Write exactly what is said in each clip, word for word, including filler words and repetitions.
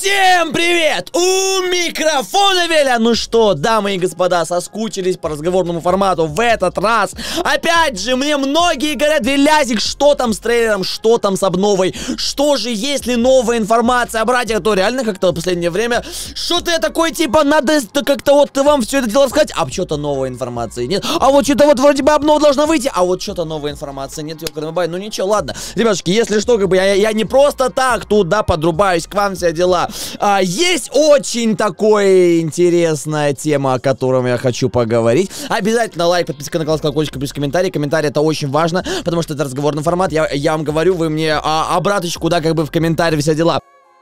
Всем привет! У микрофона Веля! Ну что, дамы и господа, соскучились по разговорному формату в этот раз? Опять же, мне многие говорят: Велязик, что там с трейлером, что там с обновой? Что же, есть ли новая информация? Братья, то реально как-то в последнее время что-то я такой, типа, надо как-то вот вам все это дело сказать, а что-то новой информации нет. А вот что-то вот вроде бы обнова должна выйти, а вот что-то новой информации нет. Ёкарный, ну ничего, ладно. Ребятушки, если что, как бы я, я не просто так тут, да, подрубаюсь к вам, все дела. А, есть очень такая интересная тема, о которой я хочу поговорить. Обязательно лайк, подписка на канал, колокольчик, плюс комментарий. Комментарий — это очень важно, потому что это разговорный формат. Я, я вам говорю, вы мне а, обраточку, да, как бы в комментарии, все дела.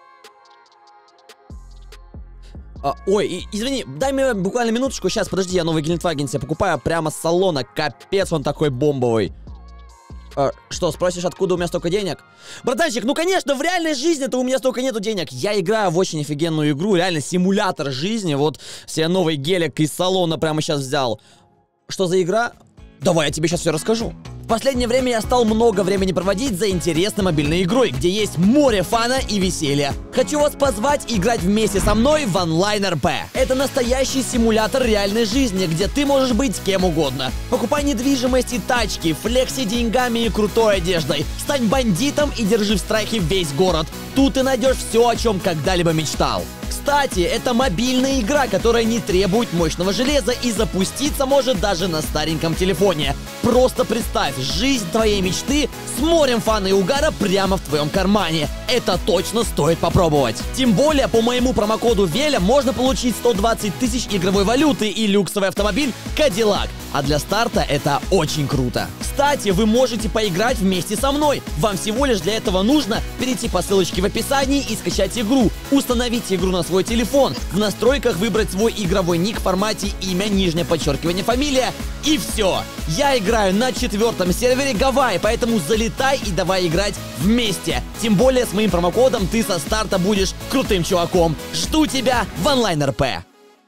А, ой, и, извини, дай мне буквально минуточку. Сейчас, подожди, я новый Гелендваген себе покупаю прямо с салона. Капец, он такой бомбовый. А, что, спросишь, откуда у меня столько денег? Братанчик, ну конечно, в реальной жизни-то у меня столько нету денег. Я играю в очень офигенную игру, реально симулятор жизни. Вот себе новый гелик из салона прямо сейчас взял. Что за игра? Давай я тебе сейчас все расскажу. В последнее время я стал много времени проводить за интересной мобильной игрой, где есть море фана и веселья. Хочу вас позвать играть вместе со мной в онлайн эр пи. Это настоящий симулятор реальной жизни, где ты можешь быть кем угодно. Покупай недвижимость и тачки, флекси деньгами и крутой одеждой. Стань бандитом и держи в страхе весь город. Тут ты найдешь все, о чем когда-либо мечтал. Кстати, это мобильная игра, которая не требует мощного железа и запуститься может даже на стареньком телефоне. Просто представь, жизнь твоей мечты с морем фана и угара прямо в твоем кармане. Это точно стоит попробовать. Тем более, по моему промокоду Веля можно получить сто двадцать тысяч игровой валюты и люксовый автомобиль Cadillac. А для старта это очень круто. Кстати, вы можете поиграть вместе со мной. Вам всего лишь для этого нужно перейти по ссылочке в описании и скачать игру. Установить игру на свой телефон. В настройках выбрать свой игровой ник в формате имя, нижнее подчеркивание, фамилия. И все. Я играю на четвертом сервере Гавайи, поэтому залетай и давай играть вместе. Тем более с моим промокодом ты со старта будешь крутым чуваком. Жду тебя в онлайн эр пи.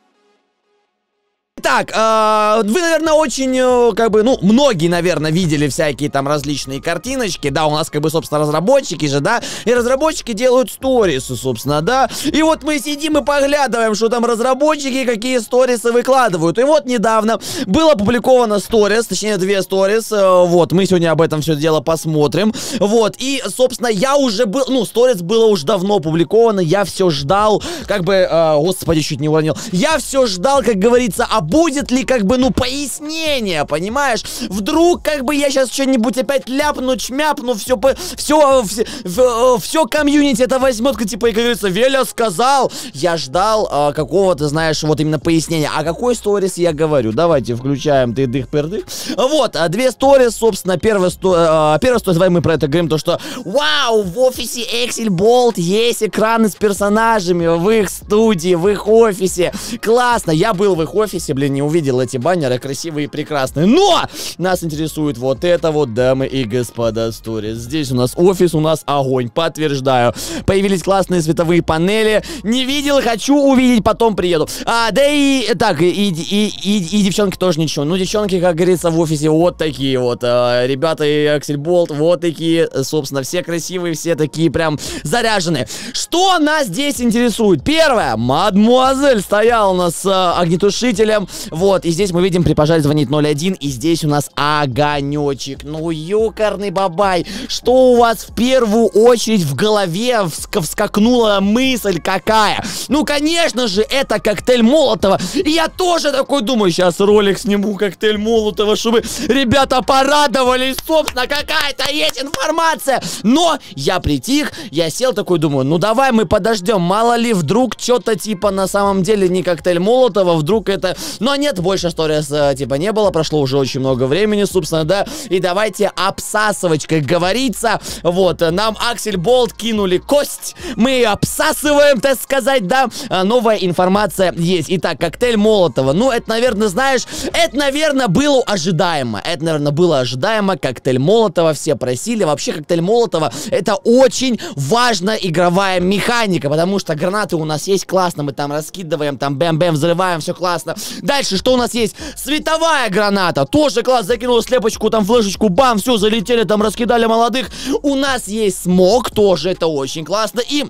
Так, э, вы, наверное, очень, э, как бы, ну, многие, наверное, видели всякие там различные картиночки, да, у нас, как бы, собственно, разработчики же, да, и разработчики делают сторисы, собственно, да, и вот мы сидим и поглядываем, что там разработчики, какие сторисы выкладывают, и вот недавно было опубликовано сторис, точнее, две сторис, э, вот, мы сегодня об этом все дело посмотрим, вот, и, собственно, я уже был, ну, сторис было уже давно опубликовано, я все ждал, как бы, э, господи, чуть не уронил, я все ждал, как говорится, об будет ли, как бы, ну, пояснение, понимаешь? Вдруг, как бы, я сейчас что-нибудь опять ляпну, чмяпну, все, все, все, все комьюнити это возьмет, типа, и, как говорится, Веля сказал. Я ждал а, какого-то, знаешь, вот именно пояснения. А какой сторис я говорю? Давайте включаем ты дых пердых. Вот, а две сторис, собственно, первая сторис, первая сторис, давай мы про это говорим, то, что, вау, в офисе Axel Bolt есть экраны с персонажами в их студии, в их офисе. Классно, я был в их офисе, блин, не увидел эти баннеры красивые и прекрасные. Но нас интересует вот это вот, дамы и господа, сторис. Здесь у нас офис, у нас огонь, подтверждаю. Появились классные световые панели. Не видел, хочу увидеть, потом приеду. А, да и так, и, и, и, и, и девчонки тоже ничего. Ну, девчонки, как говорится, в офисе вот такие вот. А, ребята и Axel Bolt вот такие, собственно, все красивые, все такие прям заряженные. Что нас здесь интересует? Первое, мадмуазель стояла у нас с а, огнетушителем. Вот, и здесь мы видим, при пожаре звонит ноль один, и здесь у нас огонечек. Ну, ёкарный бабай, что у вас в первую очередь в голове вск вскакнула мысль какая? Ну, конечно же, это коктейль Молотова. И я тоже такой думаю, сейчас ролик сниму коктейль Молотова, чтобы ребята порадовались, собственно, какая-то есть информация. Но я притих, я сел такой, думаю, ну, давай мы подождем, мало ли, вдруг что-то типа на самом деле не коктейль Молотова, вдруг это... Но нет, больше сторис типа не было, прошло уже очень много времени, собственно, да. И давайте обсасывать, как говорится. Вот, нам Axel Bolt кинули кость, мы ее обсасываем, так сказать, да. Новая информация есть. Итак, коктейль Молотова. Ну, это, наверное, знаешь, это, наверное, было ожидаемо. Это, наверное, было ожидаемо. Коктейль Молотова все просили. Вообще, коктейль Молотова — это очень важная игровая механика, потому что гранаты у нас есть, классно, мы там раскидываем, там бэм-бэм, взрываем, все классно. Дальше, что у нас есть? Световая граната. Тоже класс, закинула слепочку, там флешечку, бам, все, залетели, там раскидали молодых. У нас есть смог, тоже это очень классно. И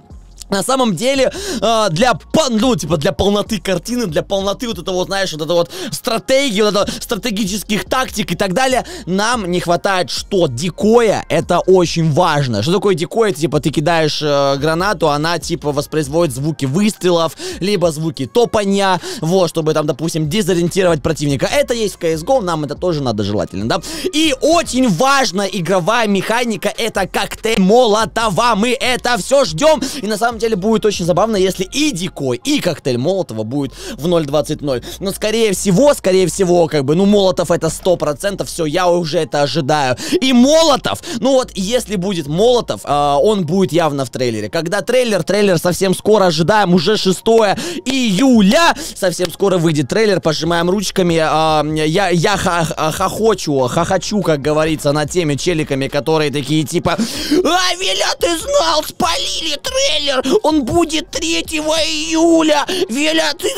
На самом деле, э, для, ну, типа, для полноты картины, для полноты вот этого, вот, знаешь, вот это вот стратегии, вот это стратегических тактик и так далее, нам не хватает что? Дикоя, это очень важно. Что такое дикой? Это, типа, ты кидаешь э, гранату, она, типа, воспроизводит звуки выстрелов, либо звуки топания, вот, чтобы там, допустим, дезориентировать противника. Это есть в си эс го, нам это тоже надо желательно, да? И очень важна игровая механика, это коктейль Молотова, мы это все ждем, и на самом деле деле будет очень забавно, если и дикой, и коктейль Молотова будет в ноль двадцать ноль. Но скорее всего, скорее всего, как бы, ну, Молотов это сто процентов, все, я уже это ожидаю. И Молотов, ну вот, если будет Молотов, э, он будет явно в трейлере. Когда трейлер, трейлер совсем скоро ожидаем, уже шестое июля, совсем скоро выйдет трейлер, пожимаем ручками. Э, я я ха ха хохочу, хохочу, как говорится, над теми челиками, которые такие типа: а, Виля, ты знал, спалили трейлер! Он будет третьего июля! Веля, ты...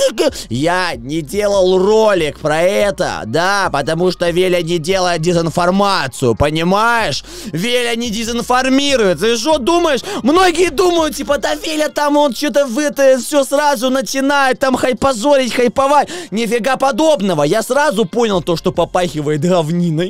Я не делал ролик про это, да, потому что Веля не делает дезинформацию, понимаешь? Веля не дезинформирует. Ты что думаешь? Многие думают, типа, да Веля там он что-то в это все сразу начинает там хайпозорить, хайповать. Нифига подобного. Я сразу понял то, что попахивает говниной.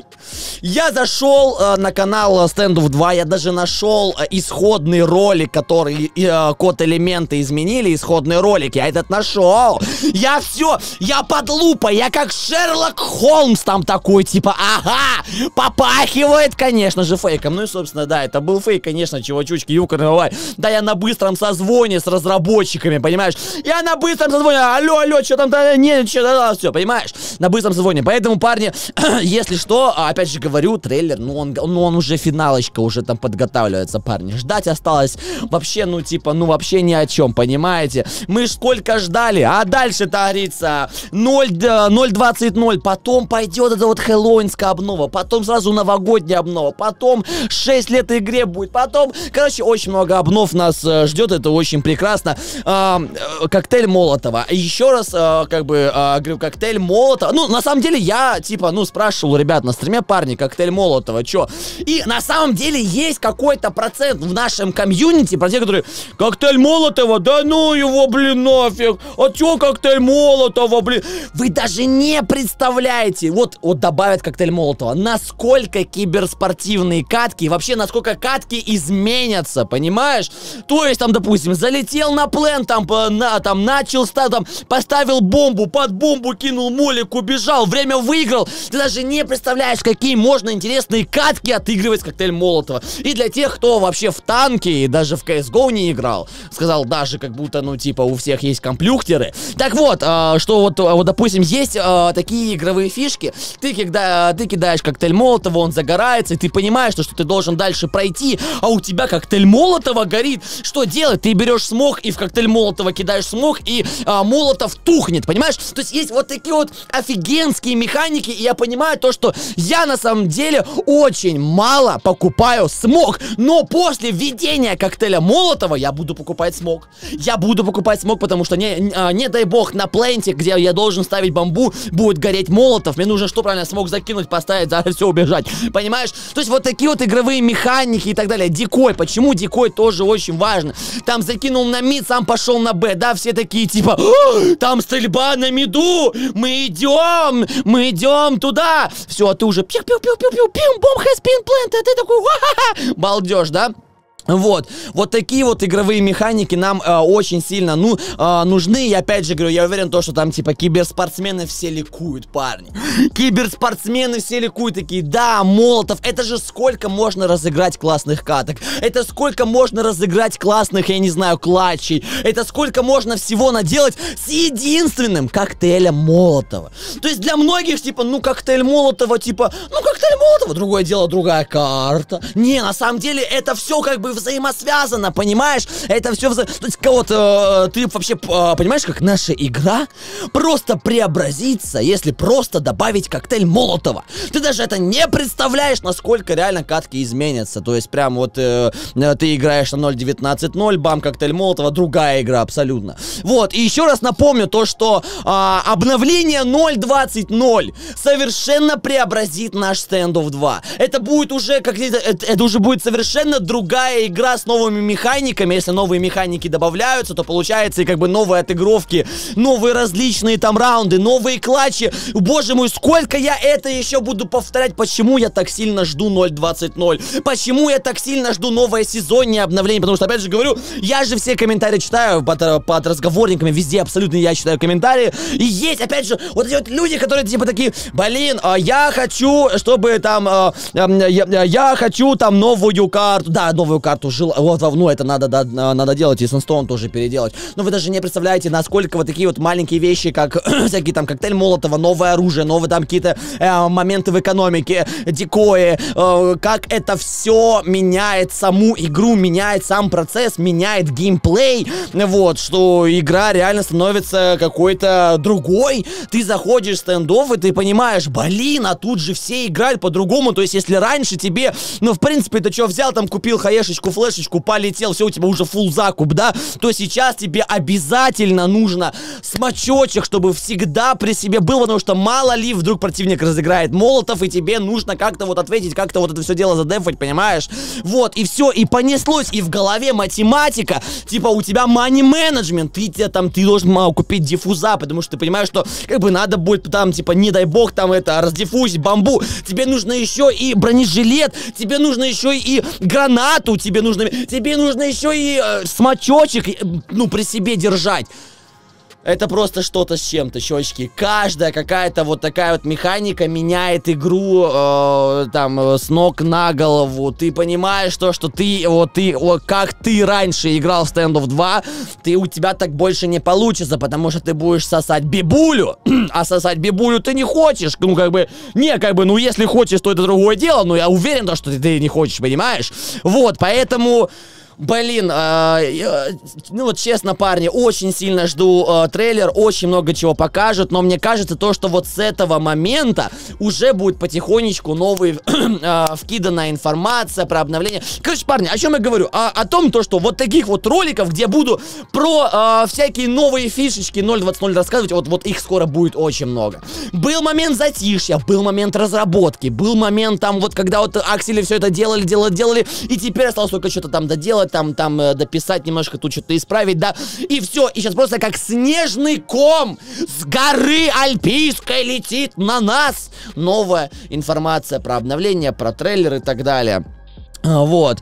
Я зашел э, на канал Standoff два, я даже нашел э, исходный ролик, который... Э, код элементы изменили, исходный ролик, я этот нашел. Я все, я под лупой, я как Шерлок Холмс там такой, типа, ага, попахивает, конечно же, фейком. Ну и, собственно, да, это был фейк, конечно, чувачучки, юка, давай. Да, я на быстром созвоне с разработчиками, понимаешь? Я на быстром созвоне, алло, алло, что там, да, нет, что, да, все, понимаешь? На быстром созвоне. Поэтому, парни, если что, опять же говорю, трейлер, ну он, ну он уже финалочка, уже там подготавливается, парни. Ждать осталось вообще, ну, типа, ну, вообще ни о чем, понимаете? Мы ж сколько ждали, а дальше-то, говорится, ноль двадцать ноль, потом пойдет эта вот хэллоуинская обнова, потом сразу новогодняя обнова, потом шесть лет игре будет, потом, короче, очень много обнов нас э, ждет, это очень прекрасно. Э, э, коктейль Молотова. Еще раз, э, как бы, э, говорю, коктейль Молотова. Ну, на самом деле, я, типа, ну, спрашивал у ребят на стриме, парни, коктейль Молотова, чё? И на самом деле есть какой-то процент в нашем комьюнити, про те, которые, коктейль Молотова, да ну его, блин, нафиг, а чё коктейль Молотова, блин? Вы даже не представляете, вот, вот добавят коктейль Молотова, насколько киберспортивные катки, вообще, насколько катки изменятся, понимаешь? То есть, там, допустим, залетел на плен, там, на, там, начал, там, поставил бомбу, под бомбу кинул молик, убежал, время выиграл. Ты даже не представляешь, какие можно интересные катки отыгрывать с коктейль Молотова. И для тех, кто вообще в танке и даже в си эс го не играл, сказал, даже как будто, ну, типа, у всех есть комплюхтеры. Так вот, э, что вот, вот, допустим, есть э, такие игровые фишки. Ты, когда ты кидаешь коктейль Молотова, он загорается, и ты понимаешь, что, что ты должен дальше пройти, а у тебя коктейль Молотова горит. Что делать? Ты берешь смог и в коктейль Молотова кидаешь смог, и э, Молотов тухнет, понимаешь? То есть есть вот такие вот офигенские механики, и я понимаю то, что я на самом деле очень мало покупаю смог, но после введения коктейля Молотова я буду покупать смог. Я буду покупать смог, потому что не, не, не дай бог на пленте, где я должен ставить бомбу, будет гореть Молотов. Мне нужно что, правильно, смог закинуть, поставить, за все убежать. Понимаешь? То есть вот такие вот игровые механики и так далее. Дикой. Почему дикой тоже очень важно? Там закинул на мид, сам пошел на Б. Да, все такие типа, там стрельба на миду. Мы идем, мы идем туда. Все, а ты уже пиу-пиу-пиу-пиу-пиу, бомб has been planted. Ты такой, ха-ха-ха. Балдеж, да? Вот, вот такие вот игровые механики нам э, очень сильно, ну, э, нужны. И опять же говорю, я уверен, то, что там, типа, киберспортсмены все ликуют, парни. Киберспортсмены все ликуют, такие, да, Молотов, это же сколько можно разыграть классных каток. Это сколько можно разыграть классных, я не знаю, клатчей. Это сколько можно всего наделать с единственным коктейлем Молотова. То есть для многих, типа, ну, коктейль Молотова, типа, ну, коктейль Молотова, другое дело, другая карта. Не, на самом деле, это все как бы взаимосвязано, понимаешь? Это все вза... То есть, кого-то, э, ты вообще э, понимаешь, как наша игра просто преобразится, если просто добавить коктейль Молотова. Ты даже это не представляешь, насколько реально катки изменятся. То есть, прям вот э, ты играешь на ноль девятнадцать ноль, бам, коктейль Молотова, другая игра абсолютно. Вот, и еще раз напомню то, что э, обновление ноль двадцать ноль совершенно преобразит наш Standoff два. Это будет уже, как это, это уже будет совершенно другая новая игра с новыми механиками. Если новые механики добавляются, то получается и как бы новые отыгровки, новые различные там раунды, новые клатчи. Боже мой, сколько я это еще буду повторять. Почему я так сильно жду ноль двадцать ноль? Почему я так сильно жду новое сезонное обновление? Потому что, опять же говорю, я же все комментарии читаю под, под разговорниками, везде абсолютно я читаю комментарии. И есть, опять же, вот эти вот люди, которые типа такие: блин, я хочу, чтобы там, я, я хочу там новую карту. Да, новую карту жил. Вот, ну это надо, да, надо делать, и Sunstone тоже переделать. Но вы даже не представляете, насколько вот такие вот маленькие вещи, как всякие там коктейль Молотова, новое оружие, новые там какие-то э, моменты в экономике, декои, э, как это все меняет саму игру, меняет сам процесс, меняет геймплей. Вот, что игра реально становится какой-то другой. Ты заходишь в стендов, и ты понимаешь: блин, а тут же все играют по-другому. То есть, если раньше тебе, ну, в принципе, ты что, взял там, купил хаешечку, флешечку, полетел, все, у тебя уже фулл закуп, да, то сейчас тебе обязательно нужно смачочек, чтобы всегда при себе был, потому что мало ли вдруг противник разыграет молотов, и тебе нужно как-то вот ответить, как-то вот это все дело задефать, понимаешь? Вот, и все, и понеслось, и в голове математика, типа у тебя money management, ты, ты там, ты должен а, купить диффуза, потому что ты понимаешь, что как бы надо будет там, типа, не дай бог, там это, раздиффузить бамбу, тебе нужно еще и бронежилет, тебе нужно еще и гранату, тебе нужно, тебе нужно еще и э, смачочек, э, ну, при себе держать. Это просто что-то с чем-то, щечки. Каждая какая-то вот такая вот механика меняет игру э, там с ног на голову. Ты понимаешь то, что ты вот ты вот, как ты раньше играл в Standoff два, ты у тебя так больше не получится, потому что ты будешь сосать бибулю, а сосать бибулю ты не хочешь. Ну как бы не как бы, ну если хочешь, то это другое дело, но я уверен, что ты, ты не хочешь, понимаешь? Вот, поэтому. Блин, э, ну вот честно, парни, очень сильно жду э, трейлер, очень много чего покажет, но мне кажется то, что вот с этого момента уже будет потихонечку новый э, вкиданная информация про обновление. Короче, парни, о чем я говорю? О, о том, то, что вот таких вот роликов, где буду про э, всякие новые фишечки ноль двадцать ноль рассказывать, вот, вот их скоро будет очень много. Был момент затишья, был момент разработки, был момент там вот, когда вот Аксели все это делали, делали, делали, и теперь осталось только что-то там доделать, там, там, э, дописать немножко, тут что-то исправить, да, и все, и сейчас просто как снежный ком с горы Альпийской летит на нас новая информация про обновление, про трейлер и так далее. Вот,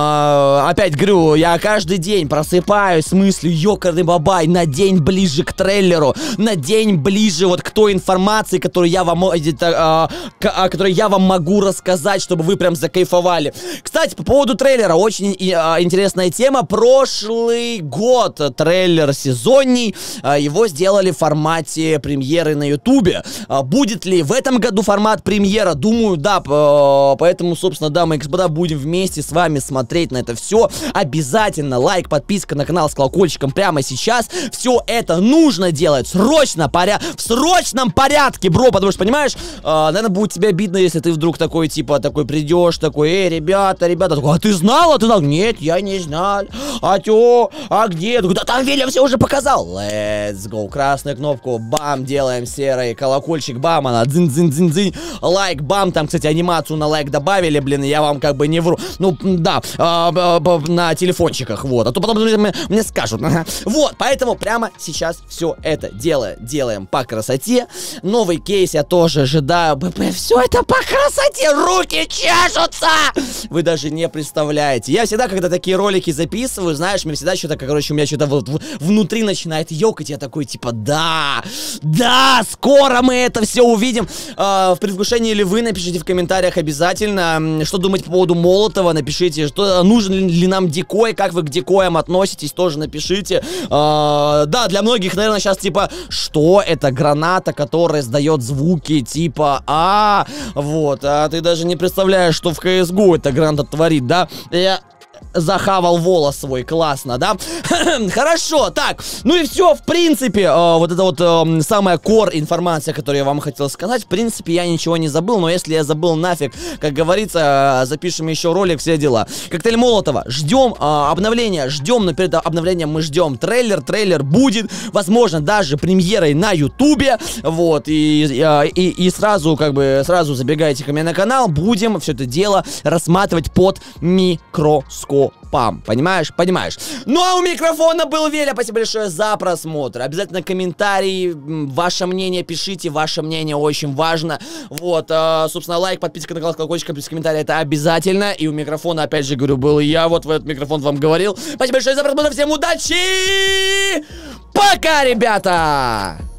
а, опять говорю, я каждый день просыпаюсь с мыслью: ёкарный бабай, на день ближе к трейлеру, на день ближе вот к той информации, которую я вам, а, к, которую я вам могу рассказать, чтобы вы прям закайфовали. Кстати, по поводу трейлера, очень а, интересная тема. Прошлый год трейлер сезонний, а, его сделали в формате премьеры на ютубе. А, будет ли в этом году формат премьера? Думаю, да, поэтому, собственно, дамы и господа, будем вместе вместе с вами смотреть на это все. Обязательно лайк, подписка на канал с колокольчиком прямо сейчас. Все это нужно делать срочно, поря... в срочном порядке, бро, потому что, понимаешь, э, наверное, будет тебе обидно, если ты вдруг такой, типа, такой придешь, такой: эй, ребята, ребята, такой: а ты знал, а ты знал? Нет, я не знал. А тё, а где? Такой: да там Вильям все уже показал. Let's go. Красную кнопку, бам, делаем серый колокольчик, бам, она дзынь-дзынь-дзынь-дзынь. Лайк, бам, там, кстати, анимацию на лайк добавили, блин, я вам как бы не вру. Ну, да, а, а, на телефончиках, вот. А то потом мне, мне скажут. Ага. Вот, поэтому прямо сейчас все это дело делаем по красоте. Новый кейс я тоже ожидаю. Все это по красоте, руки чешутся! Вы даже не представляете. Я всегда, когда такие ролики записываю, знаешь, мне всегда что-то, короче, у меня что-то вот внутри начинает ёкать. Я такой, типа, да, да, скоро мы это все увидим. А, в предвкушении ли вы? Напишите в комментариях обязательно, что думаете по поводу молота. Напишите, что нужен ли нам декой, как вы к декоям относитесь, тоже напишите. А, да, для многих, наверное, сейчас типа, что это граната, которая издает звуки типа а, вот, а ты даже не представляешь, что в си эс го эта граната творит, да? Я захавал волос свой, классно, да? Хорошо, так, ну и все, в принципе, э, вот это вот э, самая кор информация, которую я вам хотел сказать. В принципе, я ничего не забыл, но если я забыл, нафиг, как говорится, э, запишем еще ролик, все дела. Коктейль Молотова, ждем э, обновления, ждем, но перед обновлением мы ждем трейлер, трейлер будет, возможно, даже премьерой на ютубе, вот, и, э, и, и сразу, как бы, сразу забегайте ко мне на канал, будем все это дело рассматривать под микроскопом. топам. Понимаешь? Понимаешь. Ну а у микрофона был Веля. Спасибо большое за просмотр. Обязательно комментарии, ваше мнение пишите. Ваше мнение очень важно. Вот, э, собственно, лайк, подписка на канал, колокольчик, плюс комментарий, это обязательно. И у микрофона, опять же говорю, был я. Вот в этот микрофон вам говорил. Спасибо большое за просмотр. Всем удачи! Пока, ребята!